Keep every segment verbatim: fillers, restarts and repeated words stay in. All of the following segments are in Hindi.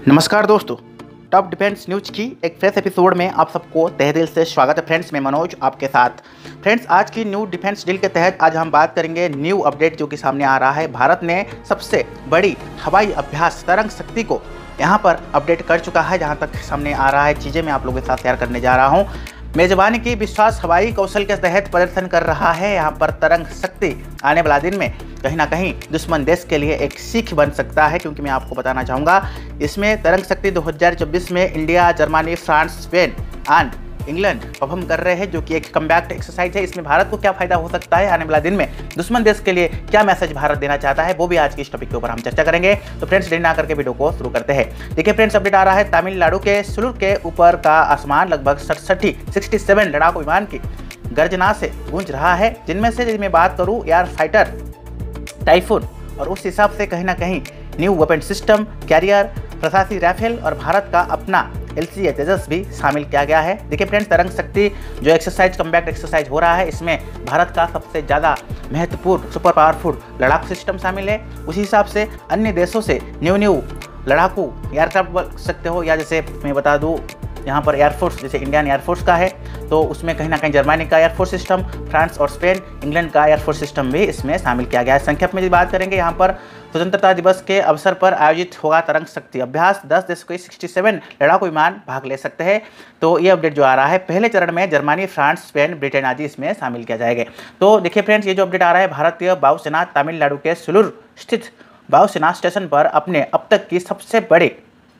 नमस्कार दोस्तों, टॉप डिफेंस न्यूज की एक फ्रेश एपिसोड में आप सबको तहे दिल से स्वागत है। फ्रेंड्स, मैं मनोज आपके साथ। फ्रेंड्स, आज की न्यू डिफेंस डील के तहत आज हम बात करेंगे न्यू अपडेट जो कि सामने आ रहा है। भारत ने सबसे बड़ी हवाई अभ्यास तरंग शक्ति को यहाँ पर अपडेट कर चुका है। जहाँ तक सामने आ रहा है चीज़ें मैं आप लोगों के साथ शेयर करने जा रहा हूँ। मेजबानी की विश्वास हवाई कौशल के तहत प्रदर्शन कर रहा है। यहाँ पर तरंग शक्ति आने वाला दिन में कहीं ना कहीं दुश्मन देश के लिए एक सीख बन सकता है, क्योंकि मैं आपको बताना चाहूँगा इसमें तरंग शक्ति दो हज़ार चौबीस में India, Germany, France, Spain and England perform कर रहे हैं, जो कि एक कमबैक एक्सरसाइज है। इसमें भारत को क्या फायदा हो सकता है, आने वाला दिन में दुश्मन देश के लिए क्या मैसेज भारत देना चाहता है, वो भी आज की इस टॉपिक के ऊपर हम चर्चा करेंगे। तो फ्रेंड्स, देरी ना करके वीडियो को शुरू करते हैं। देखिए फ्रेंड्स, अपडेट आ रहा है तमिलनाडु के सुलूर के ऊपर का आसमान लगभग सड़सठी सिक्सटी सेवन लड़ाकू विमान की गर्जना से गूंज रहा है, जिनमें से यदि मैं बात करूँ एयर फाइटर टाइफून, और उस हिसाब से कहीं ना कहीं न्यू वेपन सिस्टम, कैरियर, प्रशासी राइफल और भारत का अपना एल सी ए तेजस भी शामिल किया गया है। देखिए फ्रेंड्स, तरंग शक्ति जो एक्सरसाइज कम्बैक्ट एक्सरसाइज हो रहा है, इसमें भारत का सबसे ज़्यादा महत्वपूर्ण सुपर पावरफुल लड़ाकू सिस्टम शामिल है। उसी हिसाब से अन्य देशों से न्यू न्यू लड़ाकू एयरक्राफ्ट बोल सकते हो, या जैसे मैं बता दूँ यहाँ पर एयरफोर्स जैसे इंडियन एयरफोर्स का है, तो उसमें कहीं ना कहीं जर्मनी का एयरफोर्स सिस्टम, फ्रांस और स्पेन, इंग्लैंड का एयरफोर्स सिस्टम भी इसमें शामिल किया गया है। संक्षेप में बात करेंगे, यहाँ पर स्वतंत्रता दिवस के अवसर पर आयोजित होगा तरंग शक्ति अभ्यास। दस देशों के सड़सठ लड़ाकू विमान भाग ले सकते हैं। तो ये अपडेट जो आ रहा है, पहले चरण में जर्मनी, फ्रांस, स्पेन, ब्रिटेन आदि इसमें शामिल किया जाएगा। तो देखिए फ्रेंड्स, ये जो अपडेट आ रहा है, भारतीय वायुसेना तमिलनाडु के सुलूर स्थित वायुसेना स्टेशन पर अपने अब तक की सबसे बड़े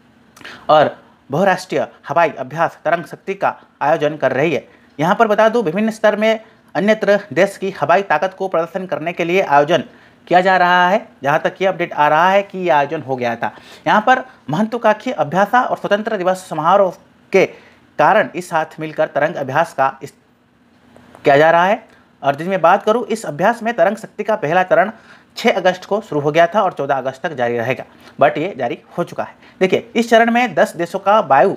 और बहुराष्ट्रीय हवाई अभ्यास तरंग शक्ति का आयोजन कर रही है। यहाँ पर बता दूं, विभिन्न स्तर में अन्यत्र देश की हवाई ताकत को प्रदर्शन करने के लिए आयोजन किया जा रहा है। जहाँ तक ये अपडेट आ रहा है कि यह आयोजन हो गया था। यहाँ पर महत्वाकांक्षी अभ्यास और स्वतंत्र दिवस समारोह के कारण इस साथ मिलकर तरंग अभ्यास का किया जा रहा है। और जिसमें बात करूँ, इस अभ्यास में तरंग शक्ति का पहला चरण छह अगस्त को शुरू हो गया था और चौदह अगस्त तक जारी रहेगा, बट ये जारी हो चुका है। देखिए, इस चरण में दस देशों का वायु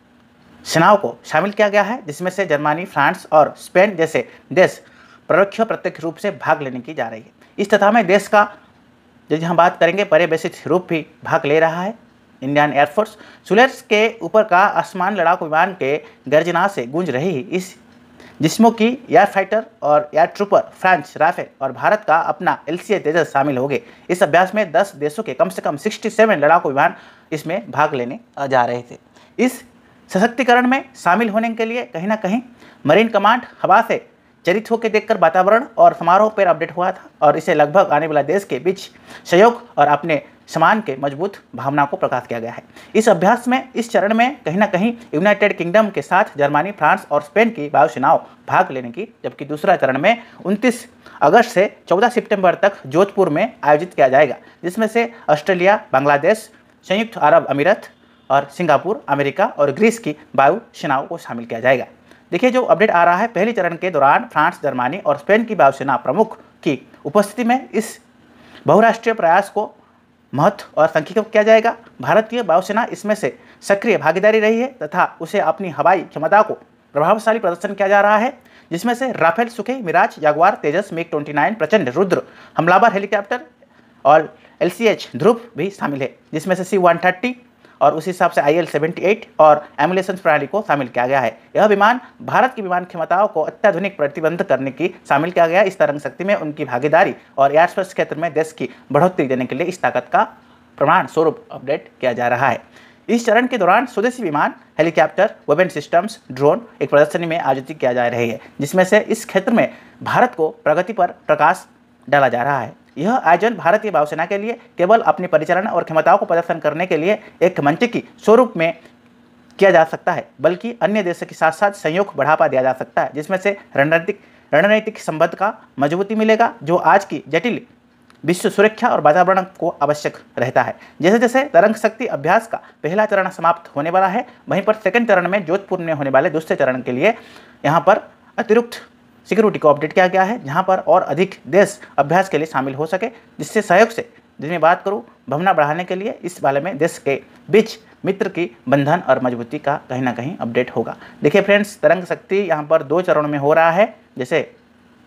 सेनाओं को शामिल किया गया है, जिसमें से जर्मनी, फ्रांस और स्पेन जैसे देश परोक्ष प्रत्यक्ष रूप से भाग लेने की जा रही है। इस तथा में देश का यदि हम बात करेंगे पर्यवेक्षित रूप भी भाग ले रहा है इंडियन एयरफोर्स। सुलेर्स के ऊपर का आसमान लड़ाकू विमान के गर्जना से गूंज रही इस जिसमें कि एयर फाइटर और एयर ट्रूपर, फ्रांस राफेल और भारत का अपना एल सी ए तेजस शामिल हो गए। इस अभ्यास में दस देशों के कम से कम सड़सठ लड़ाकू विमान इसमें भाग लेने जा रहे थे। इस सशक्तिकरण में शामिल होने के लिए कहीं ना कहीं मरीन कमांड हवा से चरित होकर देखकर वातावरण और समारोह पर अपडेट हुआ था, और इसे लगभग आने वाला देश के बीच सहयोग और अपने समान के मजबूत भावना को प्रकाश किया गया है। इस अभ्यास में इस चरण में कहीं ना कहीं यूनाइटेड किंगडम के साथ जर्मनी, फ्रांस और स्पेन की वायुसेनाओं भाग लेने की, जबकि दूसरा चरण में उनतीस अगस्त से चौदह सितंबर तक जोधपुर में आयोजित किया जाएगा, जिसमें से ऑस्ट्रेलिया, बांग्लादेश, संयुक्त अरब अमीरात और सिंगापुर, अमेरिका और ग्रीस की वायुसेनाओं को शामिल किया जाएगा। देखिए, जो अपडेट आ रहा है, पहले चरण के दौरान फ्रांस, जर्मनी और स्पेन की वायुसेना प्रमुख की उपस्थिति में इस बहुराष्ट्रीय प्रयास को महत्व और संख्यित किया जाएगा। भारतीय वायुसेना इसमें से सक्रिय भागीदारी रही है तथा उसे अपनी हवाई क्षमता को प्रभावशाली प्रदर्शन किया जा रहा है, जिसमें से राफेल, सुखे, मिराज, जागवार, तेजस, मिग उनतीस, प्रचंड, रुद्र हमलावर हेलीकॉप्टर और एल सी एच ध्रुव भी शामिल है, जिसमें से सी वन थर्टी और उस हिसाब से आई एल सेवेंटी एट और एमुलेशन प्रणाली को शामिल किया गया है। यह विमान भारत की विमान क्षमताओं को अत्याधुनिक प्रतिबंध करने की शामिल किया गया। इस तरंग शक्ति में उनकी भागीदारी और एयरस्पेस क्षेत्र में देश की बढ़ोतरी देने के लिए इस ताकत का प्रमाण स्वरूप अपडेट किया जा रहा है। इस चरण के दौरान स्वदेशी विमान, हेलीकॉप्टर, वेपन सिस्टम्स, ड्रोन एक प्रदर्शनी में आयोजित किया जा रही है, जिसमें से इस क्षेत्र में भारत को प्रगति पर प्रकाश डाला जा रहा है। यह आयोजन भारतीय वायुसेना के लिए केवल अपनी परिचालन और क्षमताओं को प्रदर्शन करने के लिए एक मंच की स्वरूप में किया जा सकता है, बल्कि अन्य देशों के साथ साथ सहयोग बढ़ावा दिया जा सकता है, जिसमें से रणनीतिक रणनीतिक संबंध का मजबूती मिलेगा, जो आज की जटिल विश्व सुरक्षा और वातावरण को आवश्यक रहता है। जैसे जैसे तरंग शक्ति अभ्यास का पहला चरण समाप्त होने वाला है, वहीं पर सेकंड चरण में जोधपुर में होने वाले दूसरे चरण के लिए यहाँ पर अतिरिक्त सिक्योरिटी को अपडेट किया गया है, जहां पर और अधिक देश अभ्यास के लिए शामिल हो सके, जिससे सहयोग से, जिसमें बात करूं भावना बढ़ाने के लिए इस बारे में देश के बीच मित्र की बंधन और मजबूती का कहीं ना कहीं अपडेट होगा। देखिए फ्रेंड्स, तरंग शक्ति यहाँ पर दो चरणों में हो रहा है। जैसे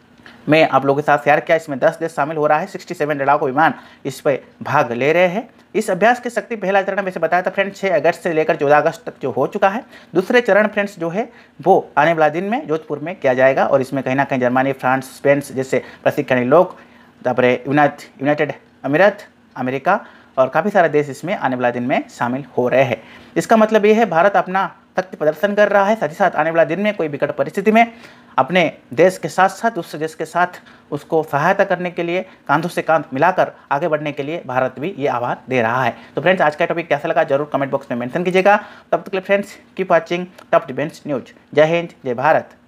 मैं आप लोगों के साथ शेयर किया, इसमें दस देश शामिल हो रहा है, सड़सठ लड़ाकू विमान इस पर भाग ले रहे हैं। इस अभ्यास की शक्ति पहला चरण वैसे बताया था फ्रेंड्स छः अगस्त से लेकर चौदह अगस्त तक जो हो चुका है। दूसरे चरण फ्रेंड्स जो है वो आने वाला दिन में जोधपुर में किया जाएगा और इसमें कहीं ना कहीं जर्मनी, फ्रांस, स्पेन जैसे प्रशिक्षणी लोग, तापर यूनाइटेड अमीरात, अमेरिका और काफ़ी सारे देश इसमें आने वाला दिन में शामिल हो रहे हैं। इसका मतलब ये है भारत अपना शक्ति प्रदर्शन कर रहा है, साथ ही साथ आने वाला दिन में कोई विकट परिस्थिति में अपने देश के साथ साथ दूसरे देश के साथ उसको सहायता करने के लिए कांधों से कांध मिलाकर आगे बढ़ने के लिए भारत भी ये आह्वान दे रहा है। तो फ्रेंड्स आज का टॉपिक कैसा लगा जरूर कमेंट बॉक्स में मेंशन कीजिएगा। तब तक के लिए friends keep watching top defence news. जय हिंद, जय भारत।